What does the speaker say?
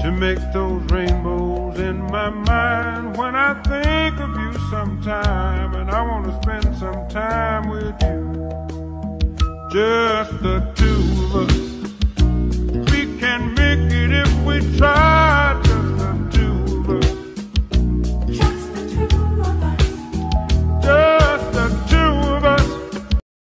to make those rainbows in my mind when I think of you sometime, and I want to spend some time with you, just the two of us. We can make it if we try.